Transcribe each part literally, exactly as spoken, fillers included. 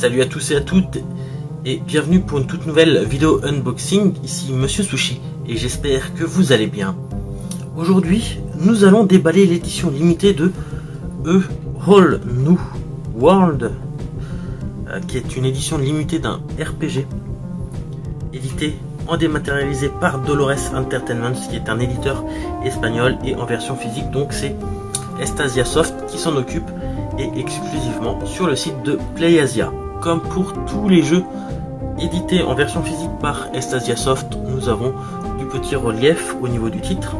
Salut à tous et à toutes et bienvenue pour une toute nouvelle vidéo unboxing, ici Monsieur Sushi et j'espère que vous allez bien. Aujourd'hui nous allons déballer l'édition limitée de A Whole New World, euh, qui est une édition limitée d'un R P G édité en dématérialisé par Dolores Entertainment, qui est un éditeur espagnol, et en version physique, donc c'est Estasia Soft qui s'en occupe, et exclusivement sur le site de PlayAsia. Comme pour tous les jeux édités en version physique par Estasia Soft, nous avons du petit relief au niveau du titre.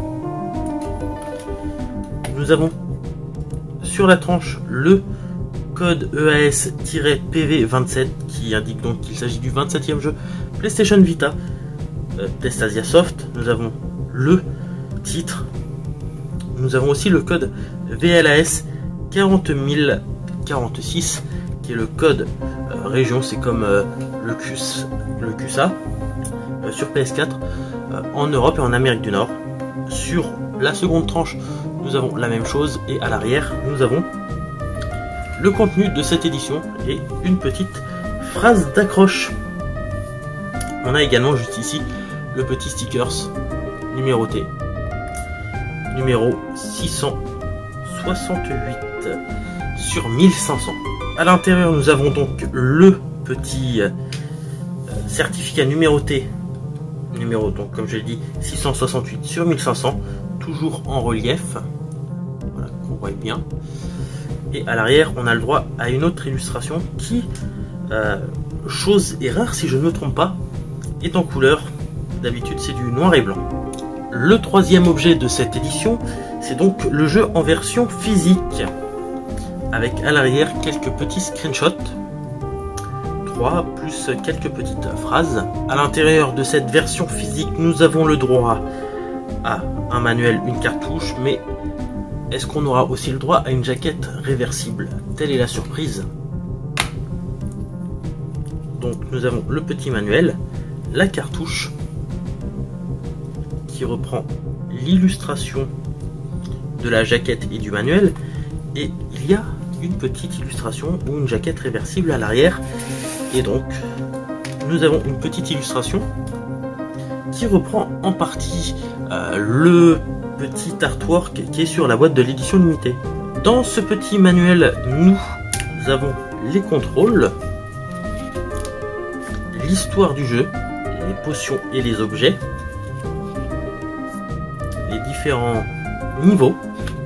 Nous avons sur la tranche le code E A S P V vingt-sept qui indique donc qu'il s'agit du vingt-septième jeu PlayStation Vita euh, d'Estasia Soft. Nous avons le titre. Nous avons aussi le code V L A S quarante mille quarante-six qui est le code euh, région, c'est comme euh, le, Q S, le Q S A euh, sur P S quatre euh, en Europe et en Amérique du Nord. Sur la seconde tranche, nous avons la même chose, et à l'arrière, nous avons le contenu de cette édition et une petite phrase d'accroche. On a également juste ici le petit stickers numéroté, numéro six cent soixante-huit sur mille cinq cents. À l'intérieur, nous avons donc le petit euh, certificat numéroté, numéro donc comme je l'ai dit six cent soixante-huit sur mille cinq cents, toujours en relief, voilà, qu'on voit bien. Et à l'arrière, on a le droit à une autre illustration qui, euh, chose est rare si je ne me trompe pas, est en couleur. D'habitude, c'est du noir et blanc. Le troisième objet de cette édition, c'est donc le jeu en version physique, avec à l'arrière quelques petits screenshots, trois plus quelques petites phrases. À l'intérieur de cette version physique, nous avons le droit à un manuel, une cartouche, mais est-ce qu'on aura aussi le droit à une jaquette réversible? Telle est la surprise. Donc nous avons le petit manuel, la cartouche qui reprend l'illustration de la jaquette et du manuel, et il y a une petite illustration ou une jaquette réversible à l'arrière, et donc nous avons une petite illustration qui reprend en partie euh, le petit artwork qui est sur la boîte de l'édition limitée. Dans ce petit manuel, nous avons les contrôles, l'histoire du jeu, les potions et les objets, les différents niveaux,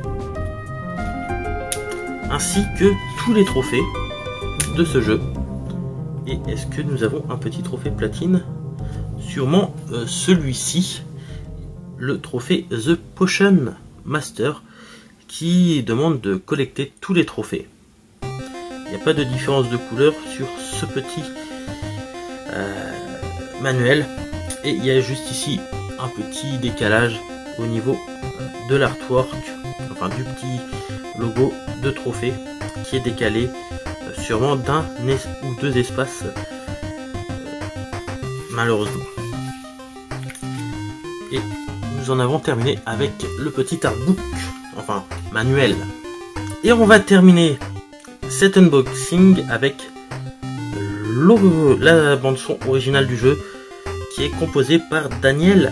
ainsi que tous les trophées de ce jeu. Et est-ce que nous avons un petit trophée platine? Sûrement euh, celui-ci, le trophée The Potion Master, qui demande de collecter tous les trophées. Il n'y a pas de différence de couleur sur ce petit euh, manuel, et il y a juste ici un petit décalage au niveau de l'artwork, enfin du petit logo de trophée qui est décalé euh, sûrement d'un ou deux espaces, euh, malheureusement. Et nous en avons terminé avec le petit artbook, enfin manuel. Et on va terminer cet unboxing avec la bande son originale du jeu, qui est composée par Daniel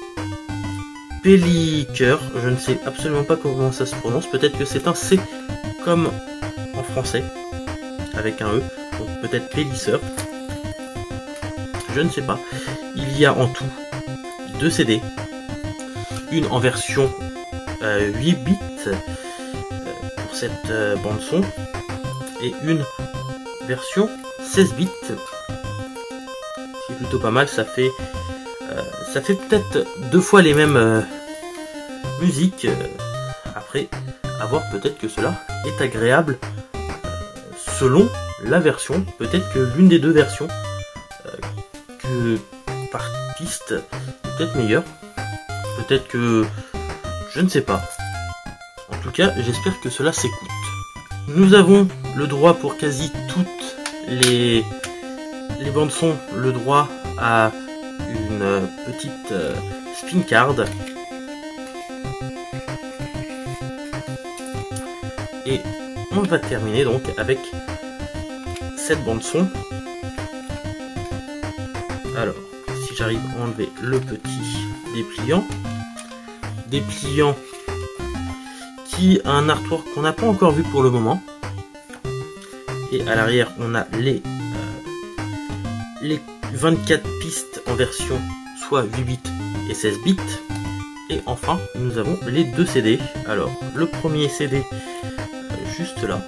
Pelliker. Je ne sais absolument pas comment ça se prononce, peut-être que c'est un C comme en français avec un E, donc peut-être Pellicer, je ne sais pas. Il y a en tout deux C D, une en version euh, huit bits euh, pour cette euh, bande son, et une version seize bits, c'est plutôt pas mal. Ça fait euh, ça fait peut-être deux fois les mêmes euh, musiques. Euh, après, à voir, peut-être que cela est agréable euh, selon la version. Peut-être que l'une des deux versions euh, que par piste est peut-être meilleure. Peut-être que je ne sais pas. En tout cas, j'espère que cela s'écoute. Nous avons le droit pour quasi toutes les, les bandes son, le droit à une euh, petite euh, spin card. Et on va terminer donc avec cette bande son. Alors, si j'arrive à enlever le petit dépliant, dépliant qui a un artwork qu'on n'a pas encore vu pour le moment. Et à l'arrière, on a les, euh, les vingt-quatre pistes en version soit huit bits et seize bits. Et enfin, nous avons les deux C D. Alors, le premier C D, euh, juste là.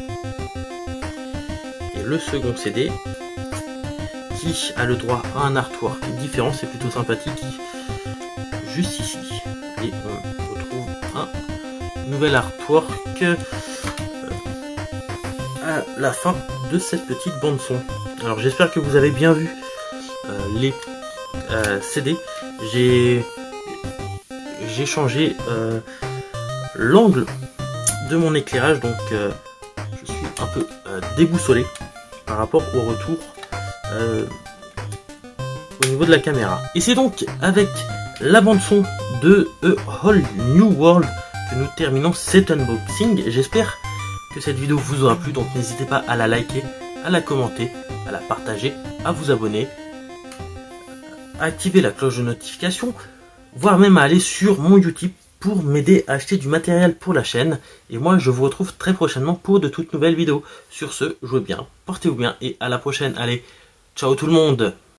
Et le second C D, qui a le droit à un artwork différent, c'est plutôt sympathique, juste ici. Et on retrouve un nouvel artwork euh, à la fin de cette petite bande son. Alors j'espère que vous avez bien vu euh, les euh, C D. J'ai j'ai changé euh, l'angle de mon éclairage, donc euh, je suis un peu euh, déboussolé par rapport au retour euh, au niveau de la caméra. Et c'est donc avec la bande son de A Whole New World que nous terminons cet unboxing. J'espère que cette vidéo vous aura plu, donc n'hésitez pas à la liker, à la commenter, à la partager, à vous abonner, à activer la cloche de notification, voire même à aller sur mon YouTube pour m'aider à acheter du matériel pour la chaîne. Et moi je vous retrouve très prochainement pour de toutes nouvelles vidéos. Sur ce, jouez bien, portez-vous bien et à la prochaine. Allez, ciao tout le monde!